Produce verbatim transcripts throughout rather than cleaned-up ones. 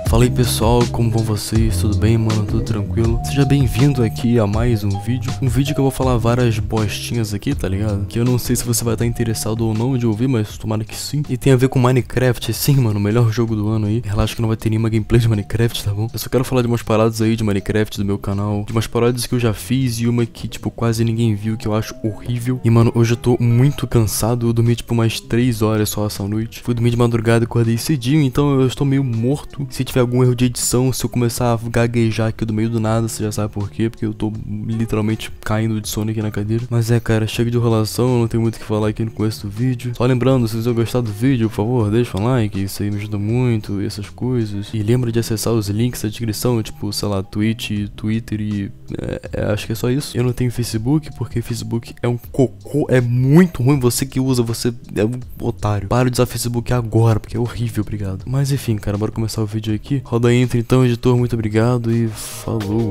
Fala aí pessoal, como vão vocês? Tudo bem, mano? Tudo tranquilo? Seja bem-vindo aqui a mais um vídeo. Um vídeo que eu vou falar várias bostinhas aqui, tá ligado? Que eu não sei se você vai estar interessado ou não de ouvir, mas tomara que sim. E tem a ver com Minecraft, sim, mano, o melhor jogo do ano aí. Relaxa que não vai ter nenhuma gameplay de Minecraft, tá bom? Eu só quero falar de umas paradas aí de Minecraft do meu canal, de umas paradas que eu já fiz e uma que, tipo, quase ninguém viu, que eu acho horrível. E, mano, hoje eu tô muito cansado. Eu dormi, tipo, umas três horas só essa noite. Fui dormir de madrugada e acordei cedinho, então eu estou meio morto. Se tiver algum erro de edição, se eu começar a gaguejar aqui do meio do nada, você já sabe por quê, porque eu tô literalmente caindo de sono aqui na cadeira. Mas é, cara, chega de enrolação, não tem muito o que falar aqui no começo do vídeo. Só lembrando, se vocês gostarem do vídeo, por favor, deixa um like, isso aí me ajuda muito, e essas coisas. E lembra de acessar os links da descrição, tipo, sei lá, Twitch, Twitter e... É, é, acho que é só isso. Eu não tenho Facebook, porque Facebook é um cocô, é muito ruim, você que usa, você é um otário. Para de usar Facebook agora, porque é horrível, obrigado. Mas enfim, cara, bora começar o vídeo aqui. Roda aí, entra então, editor, muito obrigado e falou.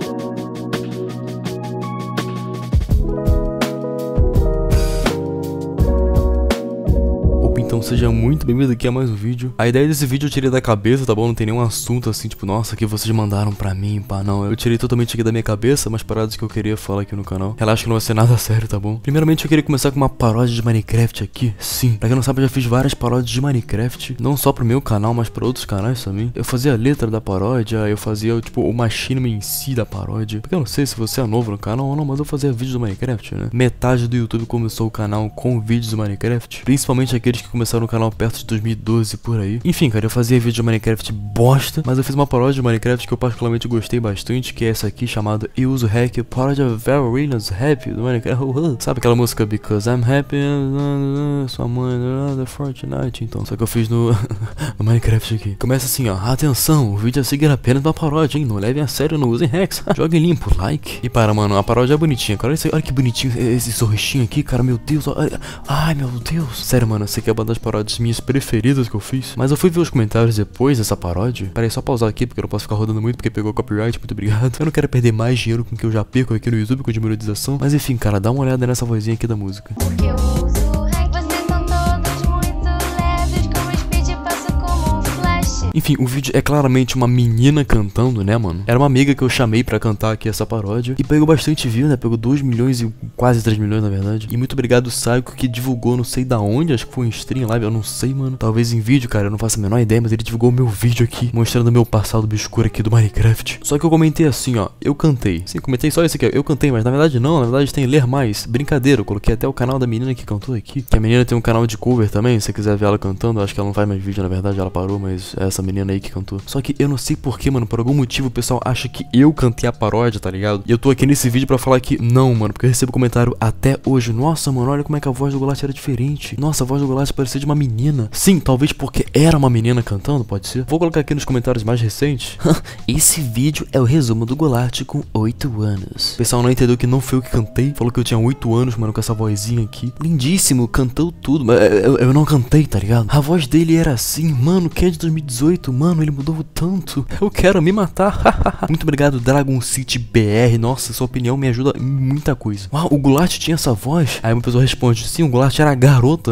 Então seja muito bem-vindo aqui a mais um vídeo. A ideia desse vídeo eu tirei da cabeça, tá bom? Não tem nenhum assunto assim, tipo, nossa, que vocês mandaram pra mim, pá, não. Eu tirei totalmente aqui da minha cabeça, mas paradas que eu queria falar aqui no canal. Relaxa que não vai ser nada sério, tá bom? Primeiramente eu queria começar com uma paródia de Minecraft aqui. Sim, pra quem não sabe, eu já fiz várias paródias de Minecraft. Não só pro meu canal, mas pra outros canais também. Eu fazia a letra da paródia, eu fazia, tipo, o machinima em si da paródia. Porque eu não sei se você é novo no canal ou não, mas eu fazia vídeos do Minecraft, né? Metade do YouTube começou o canal com vídeos do Minecraft. Principalmente aqueles que começaram no canal perto de dois mil e doze, por aí. Enfim, cara, eu fazia vídeo de Minecraft bosta, mas eu fiz uma paródia de Minecraft que eu particularmente gostei bastante, que é essa aqui, chamada Eu Uso Hack, paródia Very Williams Happy do Minecraft. Sabe aquela música Because I'm Happy, sua mãe, the Fortnite, então. Só que eu fiz no, no Minecraft aqui. Começa assim, ó, atenção, o vídeo a seguir é apenas uma paródia, hein, não levem a sério, não usem hacks. Joguem limpo, like. E para, mano, a paródia é bonitinha, cara, olha, isso aí, olha que bonitinho esse sorristinho aqui, cara, meu Deus, olha. Ai, meu Deus. Sério, mano, você quer uma das paródias minhas preferidas que eu fiz. Mas eu fui ver os comentários depois dessa paródia. Pera aí, só pausar aqui, porque eu não posso ficar rodando muito, porque pegou copyright, muito obrigado. Eu não quero perder mais dinheiro com o que eu já perco aqui no YouTube com de monetização. Mas enfim, cara, dá uma olhada nessa vozinha aqui da música. Porque eu uso hack, vocês são todos muito leves, como o speed passa como um flash. Enfim, o vídeo é claramente uma menina cantando, né, mano? Era uma amiga que eu chamei pra cantar aqui essa paródia. E pegou bastante view, né? Pegou dois milhões e quase três milhões, na verdade. E muito obrigado, Psycho, que divulgou, não sei da onde, acho que foi em stream live, eu não sei, mano. Talvez em vídeo, cara, eu não faço a menor ideia, mas ele divulgou o meu vídeo aqui, mostrando o meu passado obscuro aqui do Minecraft. Só que eu comentei assim, ó, eu cantei. Sim, comentei só isso aqui, eu cantei, mas na verdade não, na verdade tem ler mais. Brincadeira, eu coloquei até o canal da menina que cantou aqui. Que a menina tem um canal de cover também, se você quiser ver ela cantando, acho que ela não faz mais vídeo, na verdade, ela parou, mas é essa menina aí que cantou. Só que eu não sei porquê, mano, por algum motivo o pessoal acha que eu cantei a paródia, tá ligado? E eu tô aqui nesse vídeo pra falar que não, mano, porque eu recebo comentário até hoje. Nossa, mano, olha como é que a voz do Golart era diferente. Nossa, a voz do Golart parecia de uma menina. Sim, talvez porque era uma menina cantando, pode ser. Vou colocar aqui nos comentários mais recentes. Esse vídeo é o resumo do Golart com oito anos. O pessoal não entendeu que não foi eu que cantei. Falou que eu tinha oito anos, mano, com essa vozinha aqui. Lindíssimo, cantou tudo, mas eu, eu não cantei, tá ligado? A voz dele era assim, mano, que é de dois mil e dezoito, mano, ele mudou tanto. Eu quero me matar. Muito obrigado, Dragon City B R. Nossa, sua opinião me ajuda em muita coisa. Uau, o Golart tinha essa voz? Aí uma pessoa responde, sim, o Golart era garota.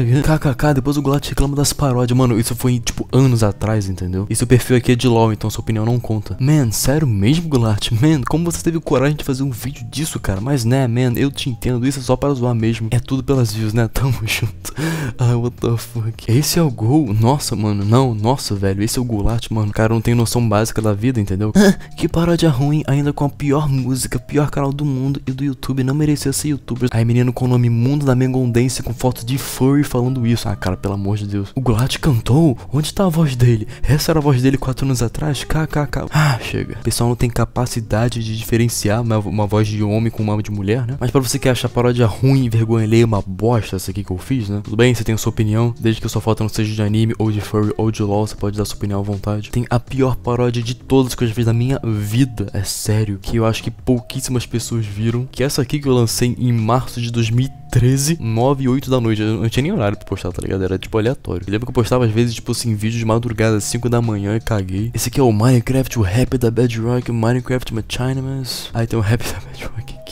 Kkk, depois o Golart reclama das paródias. Mano, isso foi, tipo, anos atrás, entendeu? E seu perfil aqui é de LOL, então sua opinião não conta. Man, sério mesmo, Golart? Man, como você teve coragem de fazer um vídeo disso, cara? Mas, né, man, eu te entendo. Isso é só para zoar mesmo. É tudo pelas views, né? Tamo junto. Ai, what the fuck? Esse é o Gol? Nossa, mano, não. Nossa, velho, esse é o Golart, mano. O cara não tem noção básica da vida, entendeu? Que paródia ruim, ainda com a pior música, pior canal do mundo e do YouTube. Não merecia ser youtuber. Aí, menino com o nome Mundo da Mengondense com foto de furry falando isso. Ah, cara, pelo amor de Deus. O Golart cantou? Onde tá a voz dele? Essa era a voz dele quatro anos atrás? Kkk. Ah, chega. O pessoal não tem capacidade de diferenciar uma, uma voz de homem com uma de mulher, né? Mas pra você que acha a paródia ruim e vergonha alheia uma bosta, essa aqui que eu fiz, né? Tudo bem, você tem a sua opinião. Desde que a sua foto não seja de anime, ou de furry, ou de LOL, você pode dar sua opinião à vontade. Tem a pior paródia de todas que eu já fiz na minha vida. É sério. Que eu acho que pouquíssimas pessoas viram. Que essa aqui que eu lancei em março de dois mil e treze, nove e oito da noite. Eu não tinha nem horário pra postar, tá ligado? Era tipo aleatório. Eu lembro que eu postava às vezes, tipo assim, vídeo de madrugada, cinco da manhã e caguei. Esse aqui é o Minecraft, o rap da Bedrock, o Minecraft Machinamas. Aí tem o rap da Bedrock aqui.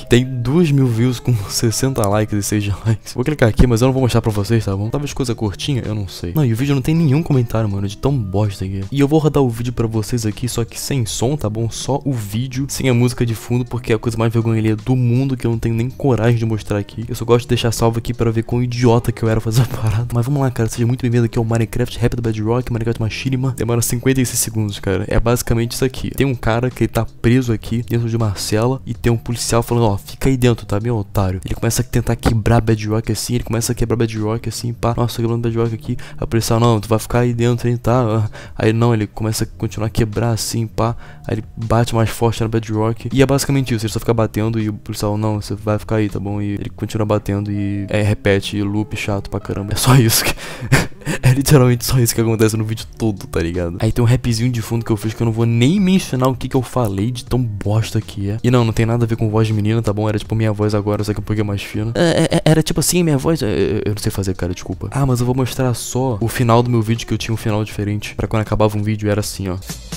like. Tem duas mil views com sessenta likes e seis likes. Vou clicar aqui, mas eu não vou mostrar pra vocês, tá bom? Talvez coisa curtinha, eu não sei. Não, e o vídeo não tem nenhum comentário, mano, de tão bosta aqui. E eu vou rodar o vídeo pra vocês aqui, só que sem som, tá bom? Só o vídeo, sem a música de fundo, porque é a coisa mais vergonha alheia do mundo que eu não tenho nem coragem de mostrar aqui. Eu só gosto de deixar salvo aqui pra ver quão idiota que eu era fazer a parada. Mas vamos lá, cara, seja muito bem-vindo aqui ao Minecraft Rap do Bedrock, Minecraft Machinima. Demora cinquenta e seis segundos, cara. É basicamente isso aqui. Tem um cara que ele tá preso aqui dentro de uma cela e tem um policial falando, ó, fica aí dentro, tá, meu otário. Ele começa a tentar quebrar Bedrock assim, ele começa a quebrar Bedrock assim, pá, nossa, quebrando Bedrock aqui. A policial, não, tu vai ficar aí dentro, hein, tá? Aí não, ele começa a continuar a quebrar assim, pá. Aí ele bate mais forte no Bedrock. E é basicamente isso, ele só fica batendo e o policial, não, você vai ficar aí, tá bom? E ele continua batendo e é, repete, loop chato pra caramba. É só isso que... É literalmente só isso que acontece no vídeo todo, tá ligado? Aí tem um rapzinho de fundo que eu fiz que eu não vou nem mencionar o que que eu falei de tão bosta que é. E não, não tem nada a ver com voz de menina, tá bom? Era tipo minha voz agora, só que um pouquinho mais fina. É, é, era tipo assim, minha voz... É, eu não sei fazer, cara, desculpa. Ah, mas eu vou mostrar só o final do meu vídeo, que eu tinha um final diferente. Pra quando acabava um vídeo era assim, ó.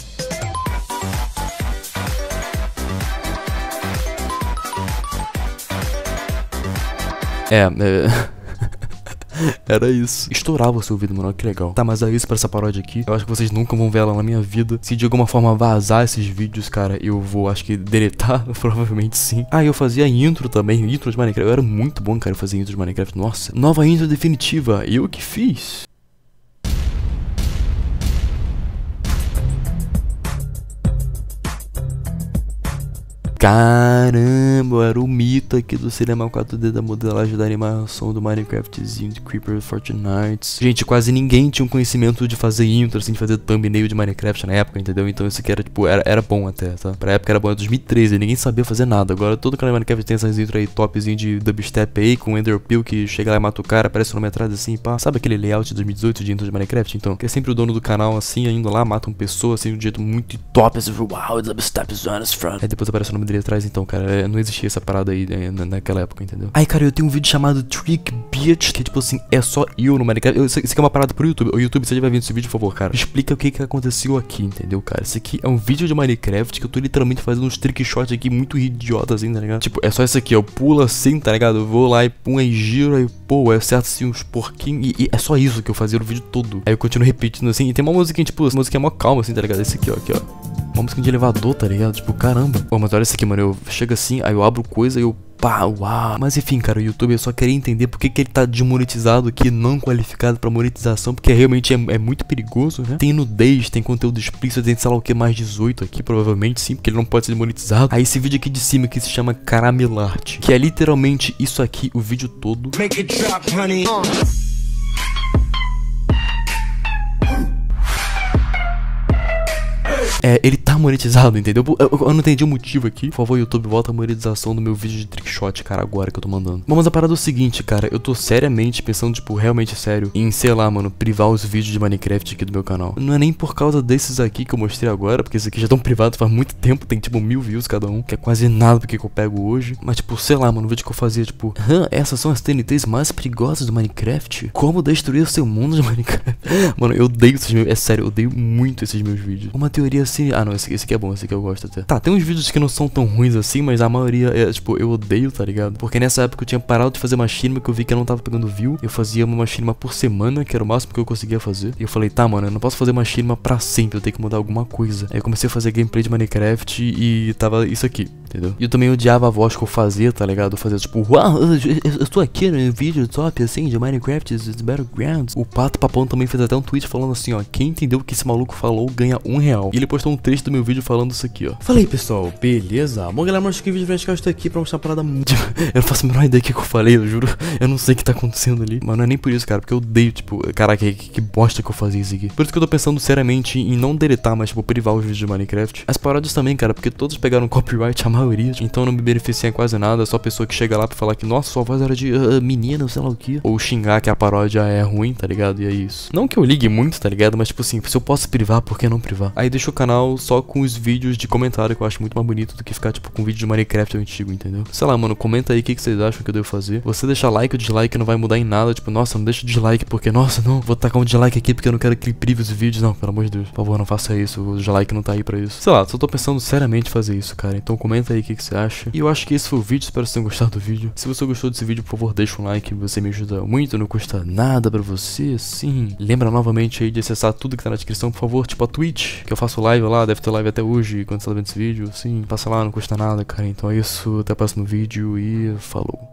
É, é... Era isso. Estourava o seu ouvido, mano, que legal. Tá, mas é isso pra essa paródia aqui. Eu acho que vocês nunca vão ver ela na minha vida. Se de alguma forma vazar esses vídeos, cara, eu vou, acho que, deletar. Provavelmente sim. Ah, eu fazia intro também, intro de Minecraft. Eu era muito bom, cara, fazer intro de Minecraft. Nossa, nova intro definitiva. Eu que fiz. Caramba, eu era o mito aqui do cinema quatro D da modelagem da animação do Minecraftzinho de Creeper Fortnite. Gente, quase ninguém tinha um conhecimento de fazer intro, assim, de fazer thumbnail de Minecraft na época, entendeu? Então isso aqui era, tipo, era, era bom até, tá? Pra época era bom, era dois mil e treze, ninguém sabia fazer nada. Agora todo canal de Minecraft tem essas intros aí topzinho de dubstep aí, com Enderpeel que chega lá e mata o cara, aparece numa entrada assim, pá. Sabe aquele layout de dois mil e dezoito de intro de Minecraft? Então, que é sempre o dono do canal, assim, indo lá, mata uma pessoa, assim, de um jeito muito top, assim, uau, dubstep is on us front. Aí depois aparece o nome dele atrás, então, cara, não existia essa parada aí né, naquela época, entendeu? Aí, cara, eu tenho um vídeo chamado Trick Bitch, que tipo assim, é só eu no Minecraft. Eu, isso aqui é uma parada pro YouTube. O YouTube, se você vai ver esse vídeo, por favor, cara, explica o que que aconteceu aqui, entendeu, cara? Isso aqui é um vídeo de Minecraft que eu tô literalmente fazendo uns trick shots aqui muito idiotas, assim, tá ligado? Tipo, é só isso aqui, eu pulo assim, tá ligado? Eu vou lá e pum, aí giro, aí pô, eu acerto assim uns porquinhos. E, e é só isso que eu fazia no vídeo todo. Aí eu continuo repetindo assim, e tem uma musiquinha, tipo, essa musiquinha é mó calma, assim, tá ligado? Esse aqui, ó, aqui, ó. Uma música de elevador, tá ligado? Tipo, caramba. Pô, mas olha isso aqui, mano. Eu chego assim, aí eu abro coisa e eu... Pá, uau. Mas enfim, cara, o YouTube eu só queria entender por que que ele tá desmonetizado aqui, não qualificado pra monetização, porque realmente é, é muito perigoso, né? Tem nudez, tem conteúdo explícito, tem sei lá o que, mais dezoito aqui, provavelmente sim, porque ele não pode ser monetizado. Aí esse vídeo aqui de cima que se chama Caramellart, que é literalmente isso aqui, o vídeo todo. Make it drop, honey. É, ele tá monetizado, entendeu? Eu, eu, eu não entendi o motivo aqui. Por favor, YouTube, volta a monetização do meu vídeo de trickshot, cara, agora que eu tô mandando. Bom, mas a parada é o seguinte, cara. Eu tô seriamente pensando, tipo, realmente sério em, sei lá, mano, privar os vídeos de Minecraft aqui do meu canal. Não é nem por causa desses aqui que eu mostrei agora, porque esses aqui já estão privados faz muito tempo. Tem, tipo, mil views cada um, que é quase nada do que eu pego hoje. Mas, tipo, sei lá, mano, o vídeo que eu fazia, tipo, hã, essas são as T N Ts mais perigosas do Minecraft? Como destruir o seu mundo de Minecraft? Mano, eu odeio esses meus... É sério, eu odeio muito esses meus vídeos. Uma teoria assim... Ah, não, esse, esse aqui é bom, esse aqui eu gosto até. Tá, tem uns vídeos que não são tão ruins assim, mas a maioria é, tipo, eu odeio, tá ligado? Porque nessa época eu tinha parado de fazer machinima, que eu vi que eu não tava pegando view. Eu fazia uma machinima por semana, que era o máximo que eu conseguia fazer. E eu falei, tá, mano, eu não posso fazer machinima pra sempre, eu tenho que mudar alguma coisa. Aí eu comecei a fazer gameplay de Minecraft e tava isso aqui, entendeu? E eu também odiava a voz que eu fazia, tá ligado? Eu fazia tipo, uau, eu, eu, eu tô aqui no vídeo top, assim, de Minecraft Battlegrounds. O Pato Papão também fez até um tweet falando assim, ó, quem entendeu o que esse maluco falou ganha um real. E ele postou um trecho do meu vídeo falando isso aqui, ó. Falei, pessoal, beleza? Bom, galera, mas que vídeo vai ficar, eu estou aqui pra mostrar uma parada muito... Eu não faço a menor ideia do que eu falei, eu juro. Eu não sei o que tá acontecendo ali. Mas não é nem por isso, cara, porque eu odeio, tipo, caraca, que, que bosta que eu fazia isso aqui. Por isso que eu tô pensando seriamente em não deletar, mas, tipo, privar os vídeos de Minecraft. As paródias também, cara, porque todos pegaram copyright, a maioria. Então não me beneficia quase nada, é só a pessoa que chega lá pra falar que, nossa, sua voz era de uh, menina, sei lá o que. Ou xingar que a paródia é ruim, tá ligado? E é isso. Não que eu ligue muito, tá ligado? Mas, tipo assim, se eu posso privar, por que não privar? Aí deixa o canal canal só com os vídeos de comentário, que eu acho muito mais bonito do que ficar, tipo, com vídeo de Minecraft antigo, entendeu? Sei lá, mano, comenta aí o que, que vocês acham que eu devo fazer. Você deixar like ou dislike não vai mudar em nada, tipo, nossa, não deixa o dislike porque, nossa, não, vou tacar um dislike aqui porque eu não quero que ele prive os vídeos. Não, pelo amor de Deus, por favor, não faça isso, o dislike não tá aí pra isso. Sei lá, só tô pensando seriamente em fazer isso, cara. Então comenta aí o que, que você acha. E eu acho que esse foi o vídeo, espero que vocês tenham gostado do vídeo. Se você gostou desse vídeo, por favor, deixa um like, você me ajuda muito, não custa nada pra você, sim. Lembra novamente aí de acessar tudo que tá na descrição, por favor, tipo a Twitch, que eu faço live lá, deve ter live até hoje, quando você tá vendo esse vídeo, sim, passa lá, não custa nada, cara. Então é isso, até o próximo vídeo e falou.